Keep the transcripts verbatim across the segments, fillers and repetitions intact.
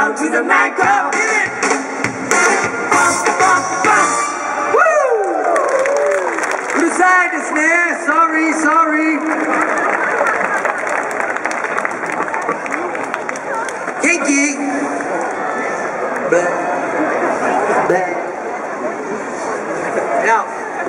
down to the nightclub. Hit it! Bump, bump, bump. Woo! うるさいですね。Sorry, sorry. 元気？ブレブレ。Now,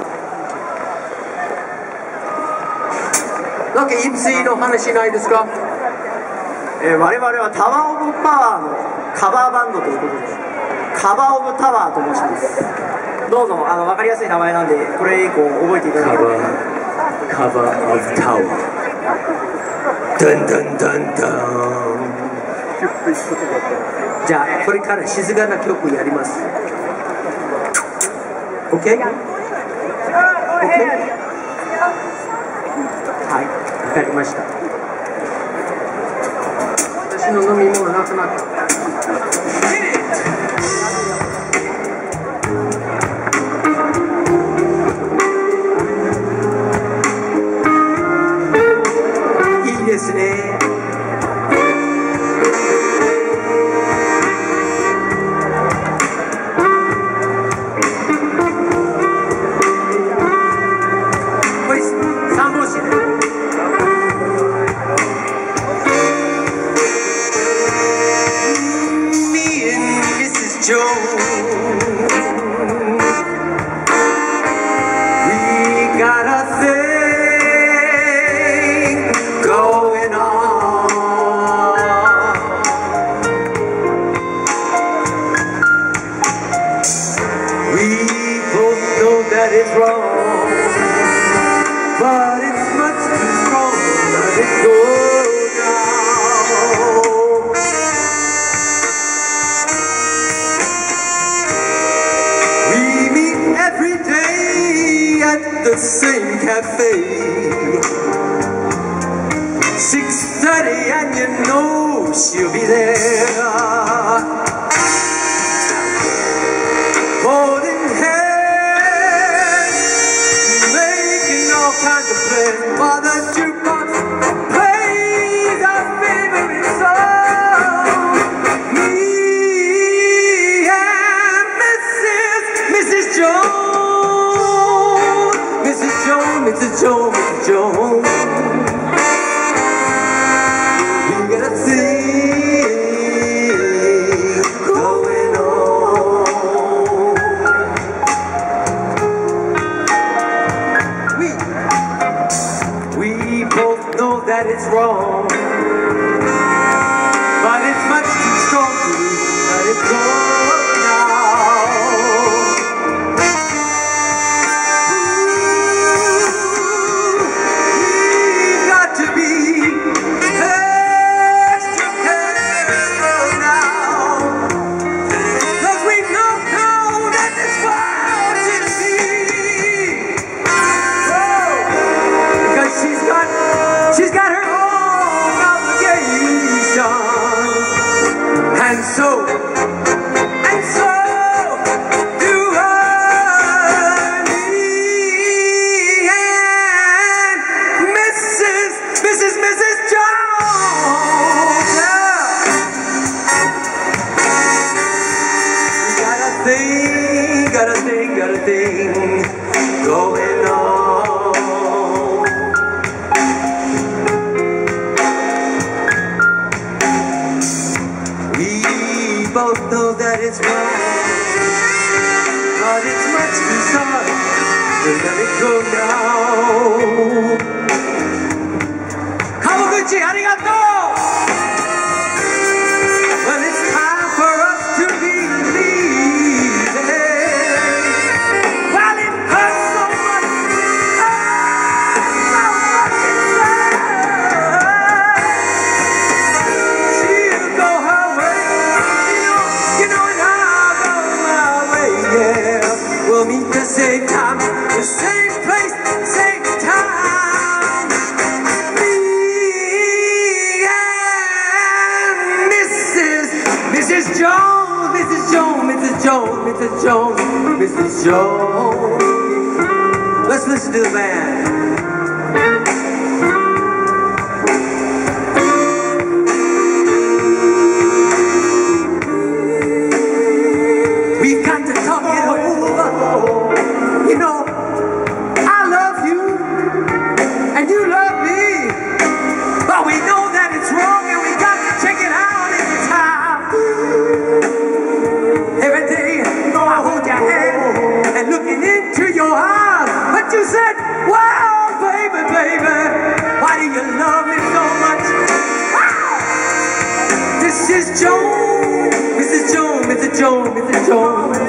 なんか エムシー の話ないですか？えー、我々はタワー・オブ・パワーのカバーバンドということで、カバー・オブ・タワーと申します。どうぞ、あの分かりやすい名前なんで、これ以降覚えていただければ。カバー・オブ・タワー。ダンダンダンダン。じゃあ、これから静かな曲やります。オッケー？ オッケー？ はい、わかりました。私の飲み物なくなった。いいですね。これ三拍子で。That is wrong, but it's much too strong to let it go now. We meet every day at the same cafe, six thirty and you know she'll be there, holding hands, kinds of play while the jukebox plays our favorite song. Me and Missus Missus Jones, Missus Jones, Missus Jones, Missus Jones. We got a thing going on. We We both know that it's wrong, but it's much too strong to let it go now. We've got to be extra careful now, 'cause we know, know that this world should be. Because she's got She's got her own obligations, and so, and so do I. Me and Missus Missus Missus Jones. Yeah. We got a thing, got a thing, got a thing going on. Both know that it's wrong, but it's much too sorry to let it go now. Kawaguchi, arigato! Well, it's time for us to be leaving. Well, it hurts so much, oh, so much inside. She'll go her way. You know, and I'll go my way, yeah. We'll meet the same time, the same place, same time. Me and Missus Missus Jones, Missus Jones, Missus Jones, Missus Jones, Missus Jones. Let's listen to the band. ちょう見せちょう